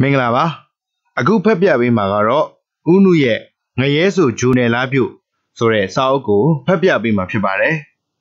မင်္ဂလာပါအခုဖတ်ပြပေးမှာကတော့ဦးနုရဲ့ငရဲဆိုဂျိုနယ်လားပြုတ်ဆိုတဲ့စာအုပ်ကိုဖတ်ပြပေးမှာဖြစ်ပါတယ်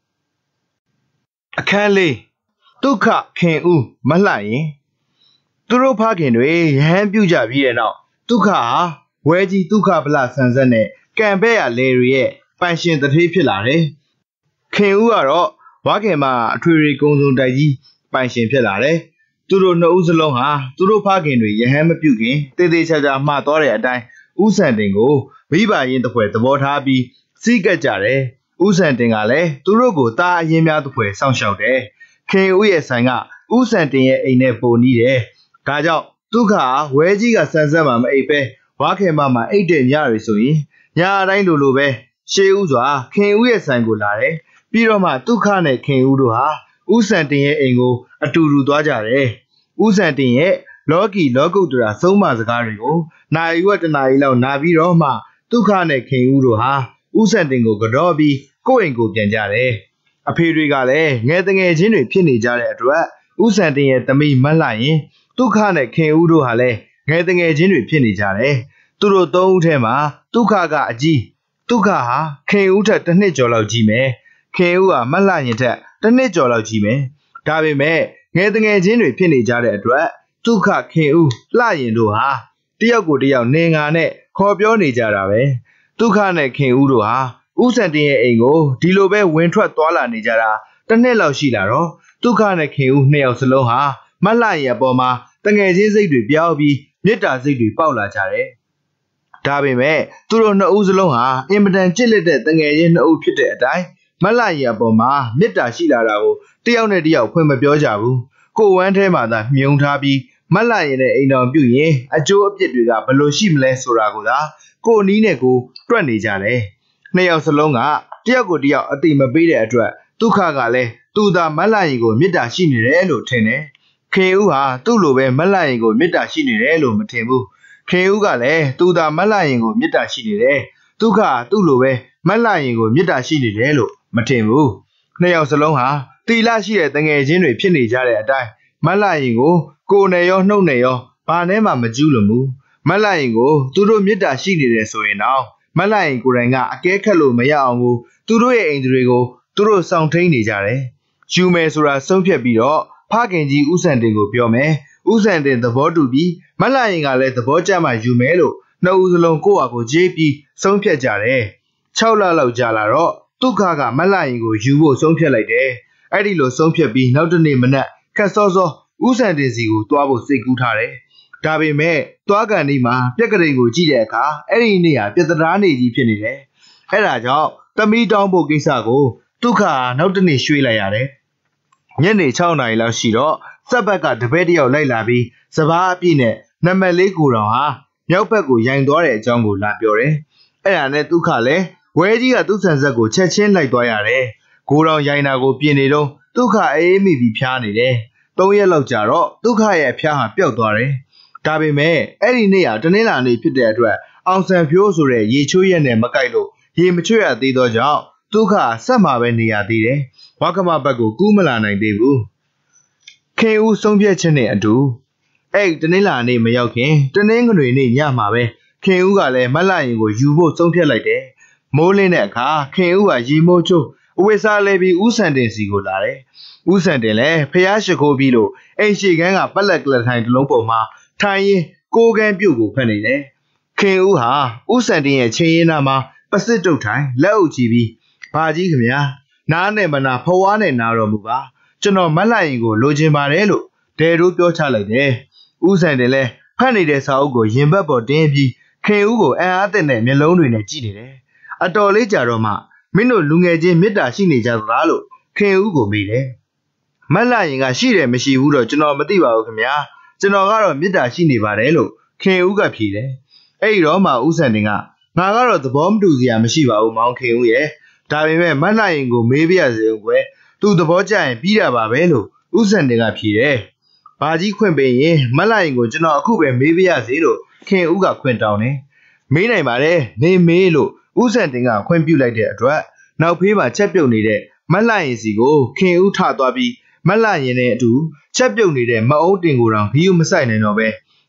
အခန်းလေးဒုက္ခခင်ဦးမလှရင်သူတို့ဖခင်တွေရဟန်းပြုကြပြီးတဲ့နောက်ဒုက္ခဟာဝဲကြီးဒုက္ခဗလဆန်ဆက်နဲ့ကံပဲ့ရလေတွေရဲ့ပန်ရှင်တထေးဖြစ်လာတယ်ခင်ဦးကတော့ဝါခင်မှာအထွေထွေကုံစုံတိုက်ကြီးပန်ရှင်ဖြစ်လာတယ်သူတို့နှစ်ဦးစလုံးဟာသူတို့ဖခင်တွေရဟန်းမပြုခင်တေးသေးချာချာမှားသွားတဲ့အတိုင်းဦးစံတင်ကိုမိဘရင်းတစ်ဖွဲသဘောထားပြီးစီးကပ်ကြတယ်ဦးစံတင်ကလည်းသူတို့ကိုတာအရင်များတစ်ဖွဲစောင့်ရှောက်တယ်ခင်ဦးရဲ့ဆိုင်ကဦးစံတင်ရဲ့အိမ်နဲ့ပုံနီးတယ်ဒါကြောင့်ဒုက္ခဝဲကြီးကဆန်ဆက်မှာမအိပ်ပဲဝါခင်မမှာအိတ်တဲ့ညတွေဆိုရင်ညအတိုင်းလိုပဲရှေးဦးစွာခင်ဦးရဲ့ဆိုင်ကိုလာတယ်ပြီးတော့မှဒုက္ခနဲ့ခင်ဦးတို့ဟာဦးစံတင်ရဲ့အိမ်ကိုအတူတူသွားကြတယ်ဦးစံတင်ရဲ့လောကီလောကုတ္တရာသုံးမစကားတွေကိုနိုင်ဝက်တနာရီလောက်နာပြီးတော့မှဒုက္ခနဲ့ခင်ဦးတို့ဟာဦးစံတင်ကိုကြောပြီးကိုယ့်အိမ်ကိုပြန်ကြတယ်အဖေတွေကလည်းငယ်တငယ်ချင်းတွေဖြစ်နေကြတဲ့အတွက်ဦးစံတင်ရဲ့သမီးမလှရင်ဒုက္ခနဲ့ခင်ဦးတို့ဟာလည်းငယ်တငယ်ချင်းတွေဖြစ်နေကြတယ်သူတို့သုံးဦးထဲမှာဒုက္ခကအကြီးဒုက္ခဟာခင်ဦးထက်တစ်နှစ်ကျော်လောက်ကြီးမယ်ခင်ဦးကမလှရင်ထက်တစ်နှစ်ကျော်လောက်ကြီးမယ်ဒါပေမဲ့ငယ်တငယ်ချင်းတွေဖြစ်နေကြတဲ့အတွက်ဒုက္ခခင်ဦးလှရင်တို့ဟာတယောက်ကိုတယောက်နေငါနဲ့ခေါ်ပြောနေကြတာပဲဒုက္ခနဲ့ခင်ဦးတို့ဟာဦးစံတင်ရဲ့အိမ်ကိုဒီလိုပဲဝင်ထွက်သွားလာနေကြတာတစ်နှစ်လောက်ရှိလာတော့ဒုက္ခနဲ့ခင်ဦးနှစ်ယောက်စလုံးဟာမလှရင်အပေါ်မှာတငယ်ချင်းစိတ်တွေပြောင်းပြီးမေတ္တာစိတ်တွေပေါက်လာကြတယ်ဒါပေမဲ့သူတို့နှစ်ဦးစလုံးဟာအင်မတန်ကြစ်လက်တဲ့တငယ်ချင်းနှစ်ဦးဖြစ်တဲ့အတိုင်းမလှရင်အပေါ်မှာမေတ္တာရှိလာတာကိုတယောက်နဲ့တယောက်ဖွင့်မပြောကြဘူးကိုဝမ်းထဲမှာသာမြုံထားပြီးမလှရင်နဲ့အိမ်တော်ပြုရင်အကျိုးအပြစ်တွေကဘယ်လိုရှိမလဲဆိုတာကိုသာကိုနီးနဲ့ကိုတွက်နေကြတယ်နှစ်ယောက်စလုံးကတယောက်ကိုတယောက်အတိမပေးတဲ့အတွက်ဒုက္ခကလည်းသူသာမလှရင်ကိုမေတ္တာရှိနေတယ်လို့ထင်တယ်ခင်ဦးဟာသူ့လိုပဲမလှရင်ကိုမေတ္တာရှိနေတယ်လို့မထင်ဘူးခင်ဦးကလည်းသူသာမလှရင်ကိုမေတ္တာရှိနေတယ်ဒုက္ခသူ့လိုပဲမလှရင်ကိုမေတ္တာရှိနေတယ်လို့မထင်ဘူးနှစ်ယောက်စလုံးဟာတီလာရှိတဲ့တငယ်ချင်းတွေဖြစ်နေကြတဲ့အတိုင်းမလှရင်ကိုနယ်ရောနှုတ်နယ်ရောဘာနဲ့မှမကျူးလွန်ဘူးမလှရင်ကိုသူတို့မေတ္တာရှိနေတယ်ဆိုရင်တော့မလှရင်ကိုယ်တိုင်ကအကဲခတ်လို့မရအောင်ကိုသူတို့ရဲ့အိမ်တွေကိုသူတို့စောင့်ထိန်နေကြတယ်ယူမယ်ဆိုတာဆုံးဖြတ်ပြီးတော့ဖခင်ကြီးဦးစံတင်ကိုပြောမယ်ဦးစံတင်သဘောတူပြီးမလှရင်ကလည်းသဘောကျမှယူမယ်လို့နှစ်ဦးစလုံးကိုယ့်ဟာကိုကြေးပြီးဆုံးဖြတ်ကြတယ်6လလောက်ကြာလာတော့ဒုက္ခကမလှရင်ကိုယူဖို့ဆုံးဖြတ်လိုက်တယ်အဲ့ဒီလိုဆုံးဖြတ်ပြီးနောက်တစ်နေ့မနက်ခက်စောစောဦးစံတင်စီကိုတွားဖို့စိတ်ကူးထားတယ်ဒါပေမဲ့တွားကန်ဒီမှာပြက်ကလေးကိုကြည့်တဲ့အခါအဲ့ဒီနေ့ဟာပြက်တရားနေကြီးဖြစ်နေတယ်အဲ့ဒါကြောင့်သမီးတောင်းဖို့ကိစ္စကိုဒုက္ခနောက်တစ်နေ့ရွှေ့လိုက်ရတယ်ညနေ6နာရီလောက်ရှိတော့စက်ဘက်ကတပည့်တယောက်လိုက်လာပြီးစပားအပြည့်နဲ့နံပါတ်လေးကိုတော်ဟာမြောက်ဘက်ကိုရိုင်သွားတဲ့အကြောင်းကိုလာပြောတယ်အဲ့ဒါနဲ့ဒုက္ခလည်းဝဲကြီးကသူ့ဆန်ဆက်ကိုချက်ချင်းလိုက်သွားရတယ်ကိုတော်ရိုင်တာကိုပြင်နေတော့ဒုက္ခအေးမိပြီးဖျားနေတယ်3ရက်လောက်ကြာတော့ဒုက္ခရဲ့အဖျားဟာပျောက်သွားတယ်ဒါပေမဲ့အဲ့ဒီနေ့ဟာတနင်္လာနေ့ဖြစ်တဲ့အတွက်အောင်ဆန်ဖြိုးဆိုတဲ့ရေချိုးရက်နဲ့မကိုက်လို့ရေမချွတ်ရသေးသောကြောင့်ဒုက္ခဆက်မှာပဲနေရသေးတယ်ဝါကမဘက်ကိုကူးမလာနိုင်သေးဘူးခင်ဦးဆုံးဖြတ်ချက်နဲ့အတူအဲ့တနင်္လာနေ့မရောက်ခင်တနင်္ဂနွေနေ့ညမှာပဲခင်ဦးကလည်းမလှရင်ကိုယူဖို့ဆုံးဖြတ်လိုက်တယ်မိုးလင်းတဲ့အခါခင်ဦးကရေမိုးချိုးအဝိစားလဲပြီးဦးစံတင်စီကိုလာတယ်ဦးစံတင်လည်းဖျားရှိခိုးပြီးလို့အိမ်ရှိကန်းကပက်လက်ကလထိုင်တစ်လုံးပေါ်မှာထိုင်ရင်ကိုကန်းပြုတ်ကိုဖက်နေတယ်ခင်ဦးဟာဦးစံတင်ရဲ့ချင်းရင်းနာမှာပစစ်တုတ်ထိုင်လက်အုပ်ကြည့်ပြီးဘာကြီးခင်ဗျာနားနဲ့မနာဖွားနဲ့နားတော်မူပါကျွန်တော်မလှရင်ကိုလိုချင်ပါတယ်လို့ဒဲတို့ပြောချလိုက်တယ်ဦးစံတင်လည်းဖက်နေတဲ့စာအုပ်ကိုရင်ဘတ်ပေါ်တင်းပြီးခင်ဦးကိုအံ့အားသင့်တဲ့မျက်လုံးတွေနဲ့ကြည့်နေတယ်အတော်လေးကြာတော့မှမင်းတို့လူငယ်ချင်းမေတ္တာရှိနေကြသလားလို့ခင်ဦးကိုမေးတယ်မလှရင်ကရှိတယ်မရှိဘူးတော့ကျွန်တော်မသိပါဘူးခင်ဗျာကျွန်တော်ကတော့မေတ္တာရှိနေပါတယ်လို့ခင်ဦးကဖြေတယ်အဲ့ဒီတော့မှဦးစံတင်ကငါကတော့သဘောမတူစရာမရှိပါဘူးမောင်ခင်ဦးရဲ့ဒါပေမဲ့မလှရင်ကိုမေးပြရစေဦးကွယ်သူသဘောကျရင်ပြီးတာပါပဲလို့ဦးစံတင်ကဖြေတယ်ဘာကြီးခွင့်ပေးရင်မလှရင်ကိုကျွန်တော်အခုပဲမေးပြရစေလို့ခင်ဦးကခွင့်တောင်းတယ်မေးနိုင်ပါတယ်နေမေးလို့ဦးစံတင်ကခွင့်ပြုလိုက်တဲ့အတွက်နောက်ဖေးမှာချက်ပြုတ်နေတဲ့မလှရင်စီကိုခင်ဦးထသွားပြီးမလှရင်နဲ့အတူချက်ပြုတ်နေတဲ့မအုံးတင်ကိုတောင်ဘီယူမဆိုင်နိုင်တော့ပဲ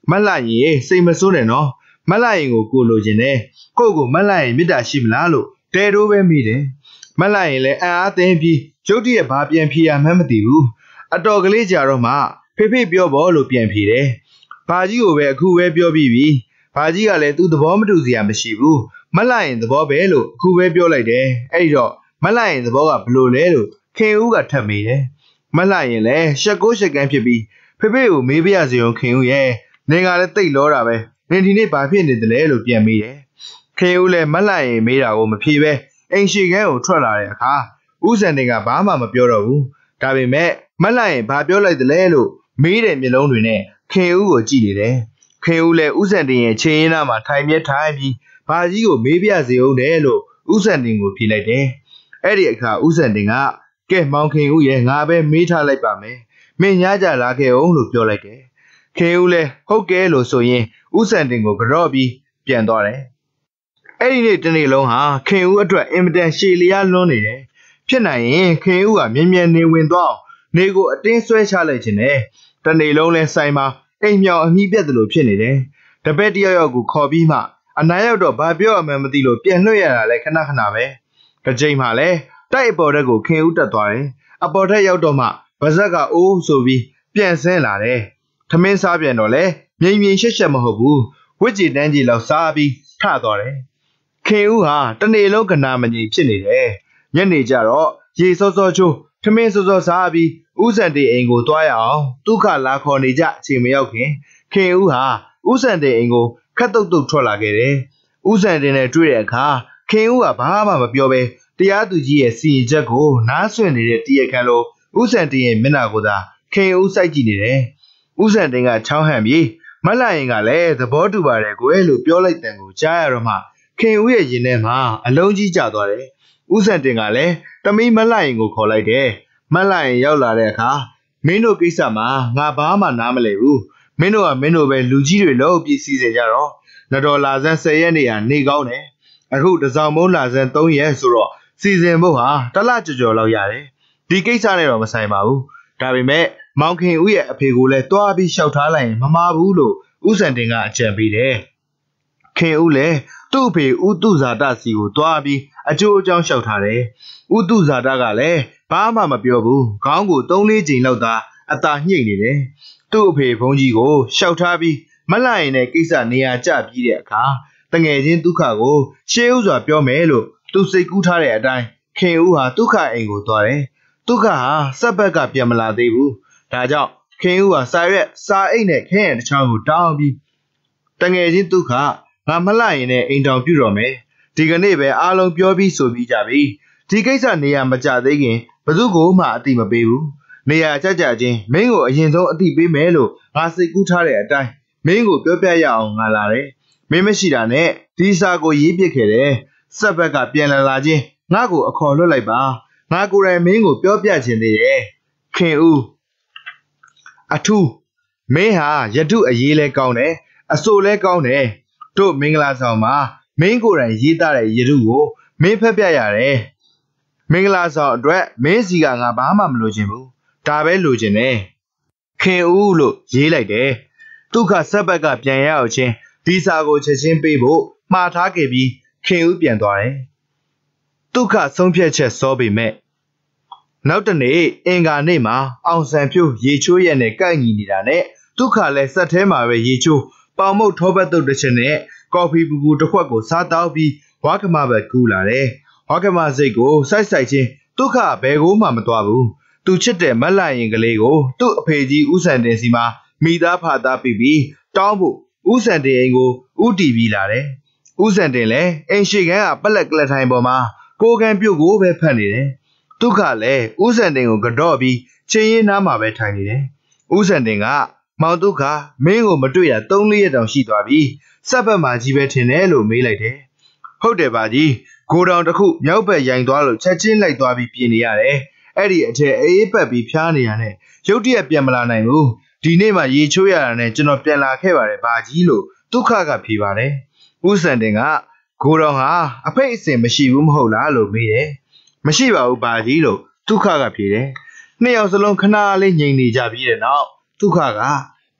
မလှရင်စိတ်မဆိုးနဲ့နော်မလှရင်ကိုလိုချင်တယ်ကိုမလှရင်မေတ္တာရှိမလားလို့တဲတိုးပဲမိတယ်မလှရင်လည်းအံ့အားသင်းပြီးရုတ်တရက်ဘာပြန်ဖြေရမှန်းမသိဘူးအတော်ကလေးကြာတော့မှဖေပြောဖို့လို့ပြန်ဖြေတယ်ဘာကြီးကိုပဲအခုပဲပြောပြီးပြီဘာကြီးကလည်းသူ့သဘောမတူစရာမရှိဘူးမလှရင်သဘောပဲလို့အခုပဲပြောလိုက်တယ်အဲ့တော့မလှရင်သဘောကဘလို့လဲလို့ခင်ဦးကထပ်မိတယ်မလှရင်လည်းရှက်ကိုရှက်ကန်းဖြစ်ပြီးဖေကိုမေးပြရစီအောင်ခင်ဦးရဲ့နေကလည်းတိတ်လောတာပဲနင်ဒီနေ့ဘာဖြစ်နေတယ်လဲလို့ပြန်မိတယ်ခင်ဦးလည်းမလှရင်မေးတာကိုမဖြေပဲအိမ်ရှိခန်းကိုထွက်လာတဲ့အခါဦးစံတင်ကဘာမှမပြောတော့ဘူးဒါပေမဲ့မလှရင်ဘာပြောလိုက်တယ်လဲလို့မေးတဲ့မျက်လုံးတွေနဲ့ခင်ဦးကိုကြည့်နေတယ်ခင်ဦးလည်းဦးစံတင်ရဲ့ခြေရင်းသားမှာထိုင်ပြီးဘာကြီးကိုမေးပြစေအောင်တယ်လို့ဦးစံတင်ကိုဖြေလိုက်တယ်အဲ့ဒီအခါဦးစံတင်ကကဲမောင်ခင်ဦးရဲ့ငါပဲမေးထားလိုက်ပါမယ်မင်းညကြလာခဲ့အောင်လို့ပြောလိုက်တယ်ခင်ဦးလည်းဟုတ်ကဲလို့ဆိုရင်ဦးစံတင်ကိုကြော့ပြီးပြန်သွားတယ်အဲ့ဒီနေ့တနေ့လုံးဟာခင်ဦးအတွက်အင်မတန်ရှည်လျားလွန်းနေတယ်ဖြစ်နိုင်ရင်ခင်ဦးကမြင်မြန်နေဝင်သွားနေကိုအတင်းဆွဲချလိုက်ခြင်းနဲ့တနေ့လုံးလဲဆိုင်မှာအိမ်မြောင်အမိပြတ်တယ်လို့ဖြစ်နေတယ်တပည့်တယောက်ကိုခေါ်ပြီးမှအနာရောက်တော့ဘာပြောရမှန်းမသိလို့ပြန်လွှတ်ရတာလဲခဏပဲတစ်ချိန်မှလဲတိုက်အပေါ်တက်ကိုခင်ဦးတက်သွားတယ်အပေါ်ထက်ရောက်တော့မှဗဇက်ကအိုးဆိုပြီးပြန်ဆင်းလာတယ်ထမင်းစားပြန်တော့လဲမြင်ရှက်မဟုတ်ဘူးဝစ်ကြည်တန်းကြီးလောက်စားပြီးထသွားတယ်ခင်ဦးဟာတနေ့လုံးကနာမငြိမ်ဖြစ်နေတယ်ညနေကျတော့ရေစောချိုးထမင်းစောစားပြီးဦးစံတေအိမ်ကိုသွားရအောင်ဒုက္ခလာခေါ်နေကြအချိန်မရောက်ခင်ဦးဟာဦးစံတေအိမ်ကိုခတ်တုတ်ထွက်လာခဲ့တယ်ဦးစံတေနဲ့တွေ့တဲ့အခါခင်ဦးကဘာမှမပြောဘဲတရားသူကြီးရဲ့စီရင်ချက်ကိုနားဆွင့်နေတဲ့တရားခံလိုဦးစံတေရဲ့မျက်နှာကိုသာခင်ဦးစိုက်ကြည့်နေတယ်ဦးစံတေကချောင်းဟန်ပြီးမလှရင်ကလည်းသဘောတူပါတယ်ကွယ်လို့ပြောလိုက်တဲ့ကိုကြားရတော့မှခင်ဦးရဲ့ရင်ထဲမှာအလုံးကြီးကျသွားတယ်ဦးစံတင်ကလည်းတမီးမလှရင်ကိုခေါ်လိုက်တယ်မလှရင်ရောက်လာတဲ့အခါမင်းတို့ကိစ္စမှာငါဘာမှနားမလည်ဘူးမင်းတို့ပဲလူကြီးတွေလို့ပြည်စည်းစေကြတော့နတော်လာဆန်း10ရက်နေရနေကောင်းတယ်အခုတစောင်းမုန်းလာဆန်း3ရက်ဆိုတော့စီစဉ်ဖို့ဟာတလကြော်လောက်ရတယ်ဒီကိစ္စနဲ့တော့မဆိုင်ပါဘူးဒါပေမဲ့မောင်ခင်ဦးရဲ့အဖေကိုလည်းတွားပြီးလျှောက်ထားလိုက်ရင်မမာဘူးလို့ဦးစံတင်ကအကြံပေးတယ်ခင်ဦးလည်းသူ့အဖေဦးသူဇာတစီကိုတွားပြီးအကျိုးအကြောင်းလျှောက်ထားတယ်ဦးသူဇာတကလည်းဘာမှမပြောဘူးခေါင်းကို3-4ချိန်လောက်သာအသာညှိနေတယ်သူ့အဖေဘုန်းကြီးကိုလျှောက်ထားပြီးမလှရင်နဲ့ကိစ္စနေရာကျပြီးတဲ့အခါတငယ်ချင်းဒုက္ခကိုရှေးဥစွာပြောမယ်လို့သူစိတ်ကူးထားတဲ့အတိုင်းခင်ဦးဟာဒုက္ခအိမ်ကိုသွားတယ်ဒုက္ခဟာစက်ဘက်ကပြန်မလာသေးဘူးဒါကြောင့်ခင်ဦးဟာစာအိတ်နဲ့ခဲရံတစ်ချောင်းကိုတောင်းပြီးတငယ်ချင်းဒုက္ခငါမလှရင်နဲ့အိမ်တောင်ပြုတော်မယ်ဒီကနေ့ပဲအားလုံးပြောပြီးဆိုပြီးကြပြီဒီကိစ္စနေရာမကျသေးခင်ဘယ်သူကိုမှအတိမပေးဘူးနေရာကြချင်းမင်းကိုအရင်ဆုံးအတိပေးမယ်လို့ငါစိတ်ကူးထားတဲ့အတိုင်းမင်းကိုပြောပြရအောင်ငါလာတယ်မင်းမရှိတာနဲ့ဒီစာကိုရေးပစ်ခဲ့တယ်စက်ဘက်ကပြန်လာချင်းငါ့ကိုအခေါ်လွှတ်လိုက်ပါငါကိုယ်တိုင်မင်းကိုပြောပြချင်သေးတယ်ခင်ဦးအထူးမင်းဟာယထုအရေးလဲကောင်းတယ်အစိုးလဲကောင်းတယ်တို့မင်္ဂလာဆောင်မှာမင်းကိုယ်တိုင်ရေးသားတဲ့ယထုကိုမင်းဖက်ပြရတယ်မင်္ဂလာဆောင်အတွက်မင်းစီကငါဘာမှမလိုချင်ဘူးဒါပဲလိုချင်တယ်ခင်ဦးလို့ရေးလိုက်တယ်ဒုက္ခဆက်ဘက်ကပြန်ရအောင်ချင်းဒီစာကိုချက်ချင်းပေးဖို့မှားထားခဲ့ပြီးခင်ဦးပြန်သွားတယ်ဒုက္ခဆုံးဖြတ်ချက်စောပေမဲ့နောက်တနေ့အင်္ဂါနေ့မှာအောင်ဆန်ဖြိုးရေချိုးရက်နဲ့ကိုက်ညီနေတာနဲ့ဒုက္ခလည်းစက်ထဲမှာပဲရေချိုးပေါင်မုတ်ထောပတ်တုတ်တစ်ချက်နဲ့ကော်ဖီပူတစ်ခွက်ကိုစားတောက်ပြီးဝါကမပဲကူးလာတယ်ဝါကမစိတ်ကိုစိုက်ချင်းဒုက္ခဘယ်ကိုမှမသွားဘူးသူချစ်တဲ့မလှရင်ကလေးကိုသူ့အဖေကြီးဦးစံတင်စီမှာမိသားဖသားပြီးတောင်းဖို့ဦးစံတင်အိမ်ကိုဦးတီပြီးလာတယ်ဦးစံတင်လည်းအိမ်ရှိခန်းကပလက်ကလထိုင်ပေါ်မှာကိုကံပြုတ်ကိုပဲဖတ်နေတယ်ဒုက္ခလည်းဦးစံတင်ကိုကြော့ပြီးချင်းရင်းနားမှာပဲထိုင်နေတယ်ဦးစံတင်ကမောင်ဒုက္ခမင်းကိုမတွေ့ရ3-4ရက်တောင်ရှိသွားပြီစက်ဘက်မှာကြီးပဲထင်တယ်လို့မေးလိုက်တယ်ဟုတ်တယ်ပါကြီးဂိုဒေါင်တစ်ခုမြောက်ဘက်ရိုင်သွားလို့ချက်ချင်းလိုက်သွားပြီးပြင်နေရတယ်အဲ့ဒီအထက်အေးပတ်ပြီးဖျားနေရတဲ့ရုတ်တရက်ပြန်မလာနိုင်ဘူးဒီနေ့မှရေချိုးရတာနဲ့ကျွန်တော်ပြန်လာခဲ့ပါတယ်ပါကြီးလို့ဒုက္ခကဖြေပါတယ်ဦးစံတင်ကဂိုဒေါင်ဟာအဖိတ်အစင်မရှိဘူးမဟုတ်လားလို့မေးတယ်မရှိပါဘူးပါကြီးလို့ဒုက္ခကဖြေတယ်နှစ်ယောက်စလုံးခဏလေးငြိမ်နေကြပြီးတဲ့နောက်ဒုက္ခက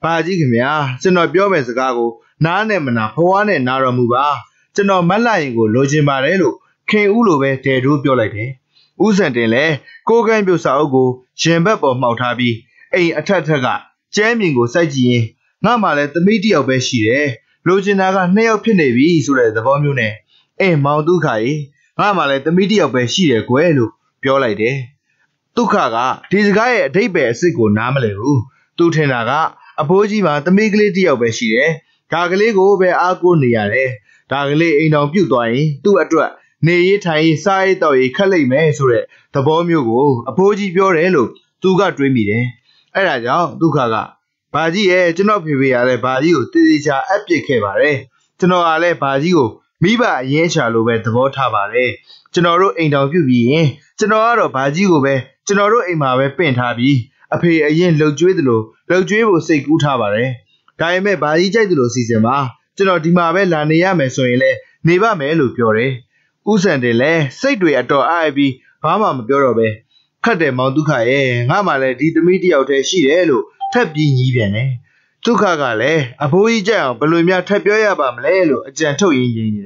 Baji Kimia, General Biomes Gago, Nanemana, Hoane Naramuba, General Malayango, Lojin Barelo, King Ulube, Tedu Biolate. Usantele, Kogan Busago, Jembab of Mautabi, A Atataga, Jamingo Saji, Namale, the media of Beshire, Lojinaga, Neo Pinevi, so the Bomune, A Maudukai, Namale, the media of Beshire, Guelu, Biolate. Tukaga, this guy a day bear sickle Namaleru, Tutenaga, a Pojima, the Miglity of Beshire, Kagalego be Ago Niare, Dagale in our Butoy, to a drug. Nay, tie side or a Kale Mesure, the bomb you go, a Poji Biorello, Tuga Dreamy. Eraja, Dukaga. Baji, Genopi, Ale Badio, Tidija, Epic Cabare, Teno Ale Badio, Miba, Yensha Lube, the Votabare, Genoro ain't of you, Genoro Bajigo, Genoro Imabe Pentabi, a pay a yen Logjuidlo, Logjuivo say good Habare. Diame Baji Jadlo Sisema, Genodimabe Lania Mesoile, Neva Melu Pure. Usandele, say to a door Ivy, Pama Gorobe. Cut them out Duka, Namale did the media out a she elo, tap ye. Tukagale, a boy jam, Balumia tapioya bamlelo, a gentle in.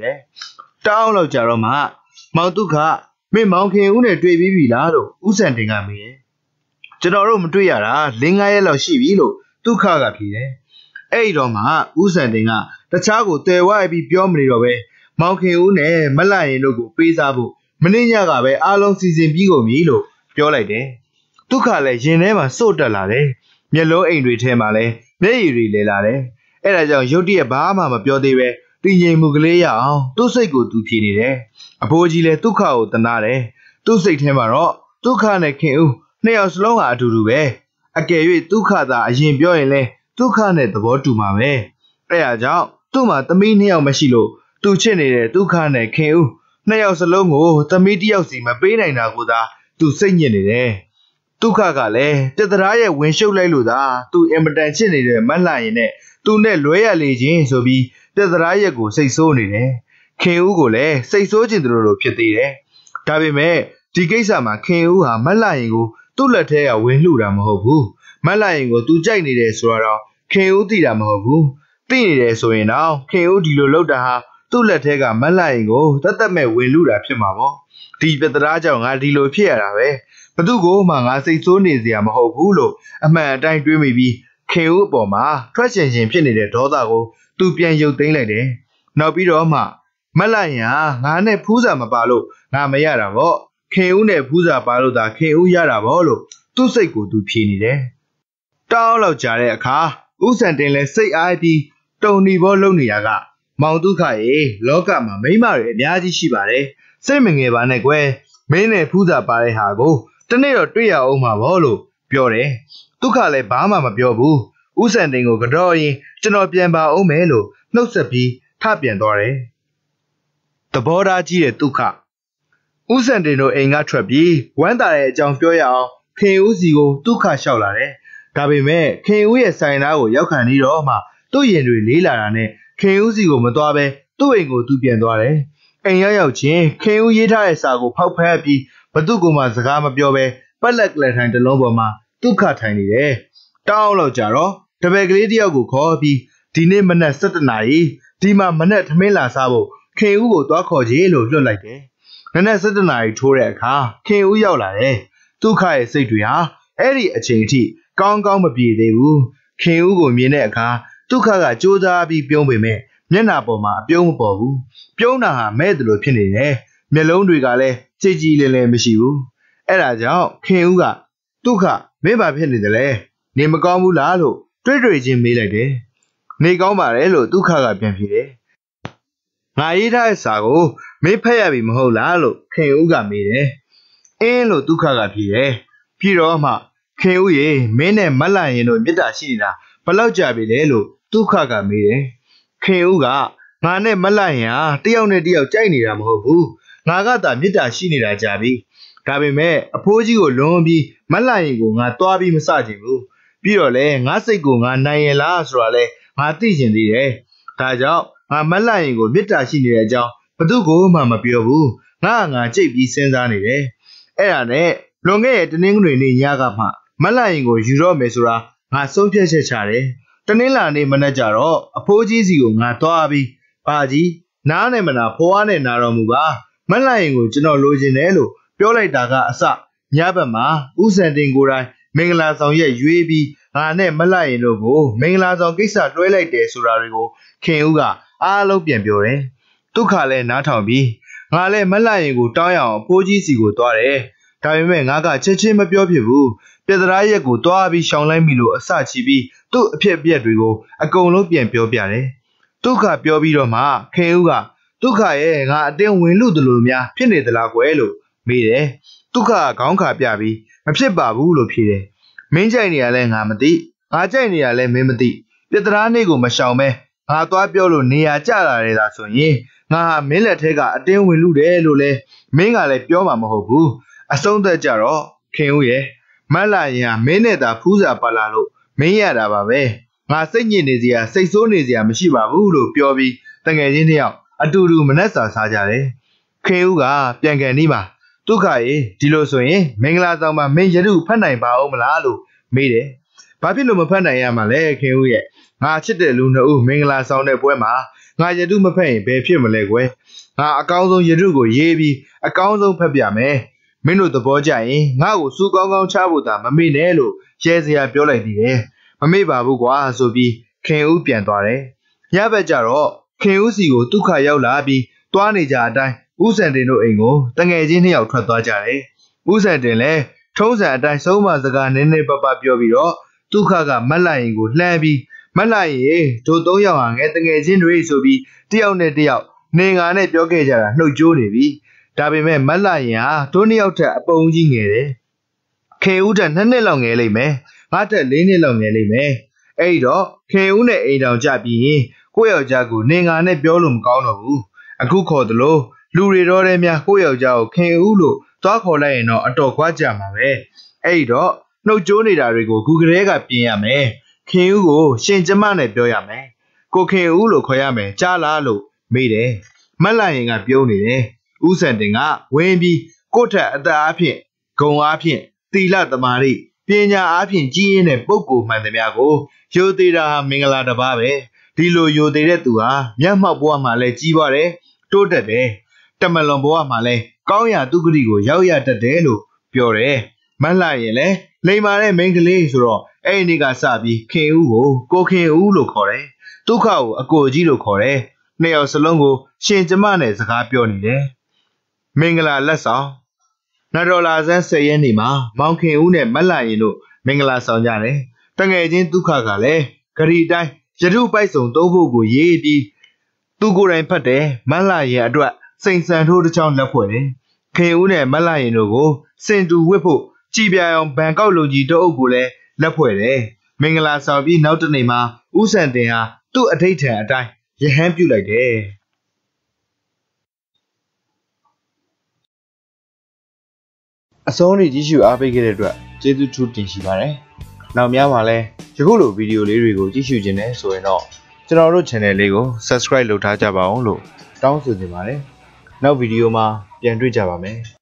Town of Jaroma, Mount Duka, me mountain une baby lado, Usanding a me. Genorum Tuyara, Lingaelo Shivilo, Tukaga Pine. Roma, Usandinga, the Chago, there why be Biomri. Mountain Une, Malayan logo, Pizabu, Maninaga, Along season Bigo Milo, Piolade. Tukale, Geneva, Sota Lade, Yellow ain't retamale, Nayri Lade. Eraja, Jodi Bama, Piode, Dingy Muglea, to say good to Pinide. Apogile Tukao, the Nade, to say Temaro, Tukane King, Nails Longa to do. I gave it Tukada, Jim Bioile, Tukane the boat to my way. Eraja, Tuma, the meaning of Machilo. Tu chenere tu khane khinနှစ်ယောက်စလုံးကိုသမီးတယောက်စီမပေးနိုင်တာကိုသာသူစိတ်ညစ်နေတယ်ဒုက္ခကလည်းပြတရာရဲ့ဝင်ရှုပ်လိုက်လို့သာသူအင်မတန်ချစ်နေတဲ့မလှရင်နဲ့သူနဲ့လွဲရလေခြင်းဆိုပြီးပြတရာရဲ့ကိုစိတ်ဆိုးနေတယ်ခင်ဦးကိုလည်းစိတ်ဆိုးခြင်းတို့လိုဖြစ်သေးတယ်ဒါပေမဲ့ဒီကိစ္စမှာခင်ဦးဟာမလှရင်ကိုသူ့လက်ထဲကဝင်လှူတာမဟုတ်ဘူးမလှရင်ကိုသူကြိုက်နေတယ်ဆိုတော့ခင်ဦးသိတာမဟုတ်ဘူးသိနေတယ်ဆိုရင်တော့ခင်ဦးဒီလိုလုပ်တာဟာသူ့လက်ထဲကမလှရင်ကိုတတ်မဲ့ဝင်လူတာဖြစ်မှာပေါ့ဒီပြတရာကြောင့်ငါဒီလိုဖြစ်ရတာပဲဘသူကိုမှငါစိတ်ဆိုးနေစရာမဟုတ်ဘူးလို့အမှန်အတိုင်းတွေးမိပြီးခင်ဦးအပေါ်မှာထွက်ချင်ခြင်းဖြစ်နေတဲ့ဒေါသကိုသူပြန်ရုပ်သိမ်းလိုက်တယ်နောက်ပြီးတော့မှမလှရင်ဟာငါနဲ့ဖူးစာမပါလို့ငါမရတာပေါ့ခင်ဦးနဲ့ဖူးစာပါလို့သာခင်ဦးရတာပေါ့လို့သူ့စိတ်ကိုသူဖြေနေတယ်တောင်းလောက်ကြတဲ့အခါဥစံတင်လဲစိတ်အားပြီးတုံနီဘောလုံနေရကမောင်ဒုက္ခရေလောကမှာမိမတွေအများကြီးရှိပါတယ်စိတ်မငယ်ပါနဲ့ကွယ်မင်းနဲ့ဖူးစာပါတဲ့ဟာကိုတနေ့တော့တွေ့ရအောင်မှာပေါ့လို့ပြောတယ်ဒုက္ခလည်းဘာမှမပြောဘူးဥစံတင်ကိုကြောရင်ကျွန်တော်ပြန်ပါအောင်မယ်လို့နှုတ်ဆက်ပြီးထပြန်သွားတယ်သဘောထားကြီးတဲ့ဒုက္ခဥစံတင်တို့အိမ်ကထွက်ပြီးဝမ်းသာတဲ့အကြောင်းပြောရအောင်ခင်ဦးစီကိုဒုက္ခလျှောက်လာတယ်ဒါပေမဲ့ခင်ဦးရဲ့ဆိုင်သားကိုရောက်ခံနေတော့မှသူ့ရင်တွေလေးလာတာနဲ့ခင်ဦးစီကိုမသွားပဲသူ့အိမ်ကိုသူပြန်သွားတယ်။အိမ်ရောက်ချင်းခင်ဦးရေးထားတဲ့စာကိုဖောက်ဖက်ပြီးဘသူ့ကိုမှစကားမပြောပဲပက်လက်ကလေးထိုင်တစ်လုံးပေါ်မှာဒုက္ခထိုင်နေတယ်။တောင်းလောက်ကြတော့တပည့်ကလေးတယောက်ကိုခေါ်ပြီးဒီနေ့မနက်7:00 နာရီဒီမှာမနက်ထမင်းလာစားဖို့ခင်ဦးကိုသွားခေါ်ကြလို့လွှတ်လိုက်တယ်။နနက်7:00 နာရီထိုးတဲ့အခါခင်ဦးရောက်လာတယ်။ဒုက္ခရဲ့စိတ်တွေဟာအဲ့ဒီအချိန်အထိကောင်းကောင်းမပြေသေးဘူး။ခင်ဦးကိုမြင်တဲ့အခါဒုက္ခကကြိုးစားပြီးပြုံးပေမဲ့မျက်နှာပေါ်မှာအပြုံးမပေါ်ဘူးပြုံးတာဟာမဲ့တယ်လို့ဖြစ်နေတယ်မျက်လုံးတွေကလည်းကြည်ကြည်လင်လင်မရှိဘူးအဲ့ဒါကြောင့်ခင်ဦးကဒုက္ခမင်းဘာဖြစ်နေတယ်လဲနေမကောင်းဘူးလားလို့တွေ့ချင်းမေးလိုက်တယ်နေကောင်းပါတယ်လို့ဒုက္ခကပြန်ဖြေတယ်ငါရေးထားတဲ့စာကိုမင်းဖတ်ရပြီမဟုတ်လားလို့ခင်ဦးကမေးတယ်အင်းလို့ဒုက္ခကဖြေတယ်ပြီးတော့မှခင်ဦးရေမင်းနဲ့မလှရင်တို့မေတ္တာရှိနေတာဘလောက်ကြာပြီလဲလို့ဒုက္ခကမေးတယ်ခင်ဦးကငါနဲ့မလှရင်ဟာတယောက်နဲ့တယောက်ကြိုက်နေတာမဟုတ်ဘူးငါကသာမေတ္တာရှိနေတာကြာပြီဒါပေမဲ့အဖိုးကြီးကိုလွန်ပြီးမလှရင်ကိုငါသွားပြီးမစချင်ဘူးပြီးတော့လေငါစိတ်ကိုငါနိုင်ရလားဆိုတာလေငါသိချင်သေးတယ်ဒါကြောင့်ငါမလှရင်ကိုမေတ္တာရှိနေတဲ့အကြောင်းဘသူကိုမှမပြောဘူးငါကြိတ်ပြီးစဉ်းစားနေတယ်အဲ့ဒါနဲ့လွန်ခဲ့တဲ့တနင်္ဂနွေနေ့ညကမှမလှရင်ကိုယူတော့မယ်ဆိုတာငါဆုံးဖြတ်ချက်ချတယ်ဒတနင်္လာနေ့မနက်ကြတော့အဖိုးကြီးစီကိုငါသွားပြီးဘာကြီးနားနဲ့မနာဖွားနဲ့နာတော်မူပါမလှရင်ကိုကျွန်တော်လိုချင်တယ်လို့ပြောလိုက်တာကအစညဘက်မှာဦးစံတင်ကိုယ်တိုင်မင်္ဂလာဆောင်ရဲ့ရွေးပြီးငါနဲ့မလှရင်တို့ကိုမင်္ဂလာဆောင်ကိစ္စတွဲလိုက်တယ်ဆိုတာတွေကိုခင်ဦးကအားလုံးပြန်ပြောတယ်ဒုက္ခလည်းနားထောင်ပြီးငါလည်းမလှရင်ကိုတောင်းရအောင်အဖိုးကြီးစီကိုသွားတယ်ဒါပေမဲ့ငါကချက်ချင်းမပြောဖြစ်ဘူးပြဿနာရက်ကိုတွားပြီးရှောင်လိုက်ပြီလို့အစချီပြီးသူ့အဖြစ်အပျက်တွေကိုအကုန်လုံးပြန်ပြောပြတယ်ဒုက္ခပြောပြီးတော့မှခင်ဦးကဒုက္ခရဲ့ငါအတင်းဝင်လို့တလို့များဖြစ်နေသလားကွယ်လို့မေးတယ်ဒုက္ခကခေါင်းခါပြပြီးမဖြစ်ပါဘူးလို့ဖြေတယ်မင်းကြိုက်နေရလဲငါမသိငါကြိုက်နေရလဲမင်းမသိပြဿနာနေ့ကိုမရှောင်မဲငါသွားပြောလို့နေရာကျလာတယ်သာဆိုရင်ငါဟာမင်းလက်ထဲကအတင်းဝင်လို့တယ်လို့လဲမင်းကလည်းပြောမှာမဟုတ်ဘူးအဆုံးသက်ကြတော့ခင်ဦးရဲ့မတ်လာရင်မင်းနဲ့သာဖူးစာပါလာလို့မင်းရတာပါပဲငါစိတ်ညစ်နေစရာစိတ်ဆိုးနေစရာမရှိပါဘူးလို့ပြောပြီးတငယ်ချင်းတယောက်အတူတူမနှက်စာစားကြတယ်ခင်ဦးကပြန်ကန်နီးပါဒုက္ခရေဒီလိုဆိုရင်မင်္ဂလာဆောင်မှာမင်းရတုဖတ်နိုင်ပါဦးမလားလို့မေးတယ်ဘာဖြစ်လို့မဖတ်နိုင်ရမှာလဲခင်ဦးရဲ့ငါချစ်တဲ့လူနှစ်ဦးမင်္ဂလာဆောင်တဲ့ပွဲမှာငါရတုမဖတ်ရင်ဘယ်ဖြစ်မလဲကွယ်ငါအကောင်းဆုံးရတုကိုရေးပြီးအကောင်းဆုံးဖတ်ပြမယ်မင်းတို့သဘောကျရင်ငါ့ကိုစူကောင်းကောင်းချဖို့သာမမေ့နဲ့လို့ရဲစရာပြောလိုက်သေးတယ်မမေ့ပါဘူးကွာဆိုပြီးခင်ဦးပြန်သွားတယ်ညဘက်ကျတော့ခင်ဦးစီကိုဒုက္ခရောက်လာပြီးတွားနေကြအတိုင်းဦးစံတင်တို့အိမ်ကိုတငယ်ချင်းနှစ်ယောက်ထွက်သွားကြတယ်ဦးစံတင်လည်းထုံးစံအတိုင်းဆုံးမစကားနည်းနည်းပပပြောပြီးတော့ဒုက္ခကမတ်လိုက်ရင်ကိုလှမ်းပြီးမတ်လိုက်ရင်တို့၃ယောက်ဟာငယ်တငယ်ချင်းတွေဆိုပြီးတယောက်နဲ့တယောက်နေငါနဲ့ပြောခဲ့ကြတာနှုတ်ကြိုးနေပြီဒါပေမဲ့မတ်လိုက်ရင်ဟာတို့နှစ်ယောက်ထက်အပုံကြီးငယ်တယ်ခင်ဦးထက်2နှစ်လောက်ငယ်လိမ့်မယ်ငါထက်4နှစ်လောက်ငယ်လိမ့်မယ်အဲ့တော့ခင်ဦးနဲ့အိမ်တောင်ကြပြီးရင်ကိုယ့်ယောက်ျားကိုနေငါနဲ့ပြောလို့မကောင်းတော့ဘူးအခုခေါ်သလိုလူတွေတော့တဲ့များကိုယ့်ယောက်ျားကိုခင်ဦးလို့သွားခေါ်လိုက်ရင်တော့အတော်ခွာကြမှာပဲအဲ့တော့နှုတ်ကြိုးနေတာတွေကိုခုကလေးကပြင်ရမယ်ခင်ဦးကိုရှင်ကျမနဲ့ပြောရမယ်ကိုခင်ဦးလို့ခေါ်ရမယ်ကြားလားလို့မေးတယ်မတ်လိုက်ရင်ကပြုံးနေတယ်ဦးစံတင်ကဝင်းပြီးကိုယ့်ထက်အသက်အားဖြင့်ဂုံအားဖြင့်သီလသမာဓိပညာအားဖြင့်ကြီးရင်းတဲ့ပုဂ္ဂိုလ်မှန်သမျှကိုယိုသေးတာဟာမင်္ဂလာတစ်ပါးပဲဒီလိုယိုသေးတဲ့သူဟာမျက်မှောက်ဘဝမှာလည်းကြီးပွားတယ်တိုးတက်တယ်တမလွန်ဘဝမှာလည်းကောင်းရာသူဂတိကိုရောက်ရတတ်တယ်လို့ပြောတယ်မတ်လိုက်ရင်လည်းလိမ္မာတဲ့မိန်းကလေးဆိုတော့အဲ့ဒီနေ့ကစပြီးခင်ဦးကိုကိုခင်ဦးလို့ခေါ်တယ်ဒုက္ခကိုအကိုကြီးလို့ခေါ်တယ်နှစ်ယောက်စလုံးကိုရှင်ကျမနဲ့စကားပြောနေတယ်မင်္ဂလာလက်ဆောင်နတော်လာဆန်း10ရက်နေ့မှာမောင်ခင်ဦးနဲ့မတ်လိုက်ရင်တို့မင်္ဂလာဆောင်ကြတယ်တငယ်ချင်းဒုက္ခကလည်းဂရီတိုင်းရတုပိုက်စုံသုံးဖို့ကိုရေးပြီးသူကိုယ်တိုင်ဖတ်တယ်မတ်လိုက်ရင်အတွက်စိန်ဆန်ထိုးတစ်ချောင်းလက်ဖွဲ့တယ်ခင်ဦးနဲ့မတ်လိုက်ရင်တို့ကိုစင်တူဝစ်ဖို့ကြည်ပြအောင်ဘန်ကောက်လူကြီးတအုပ်ကိုလည်းလက်ဖွဲ့တယ်မင်္ဂလာဆောင်ပြီးနောက်တစ်နေ့မှာဦးစံတင်ဟာသူ့အထိတ်ထန်အတိုင်းရဟန်းပြုလိုက်တယ်အဆုံးထိကြည့်ရှုအားပေးခဲ့တဲ့အတွက်ကျေးဇူးထူးတင်ရှိပါတယ်နောက်များမှာလည်းယခုလိုဗီဒီယိုလေးတွေကိုကြည့်ရှုခြင်းနဲ့ဆိုရင်တော့ကျွန်တော်တို့ channel လေးကို subscribe လုပ်ထားကြပါအောင်လို့တောင်းဆိုချင်ပါတယ်နောက်ဗီဒီယိုမှာပြန်တွေ့ကြပါမယ်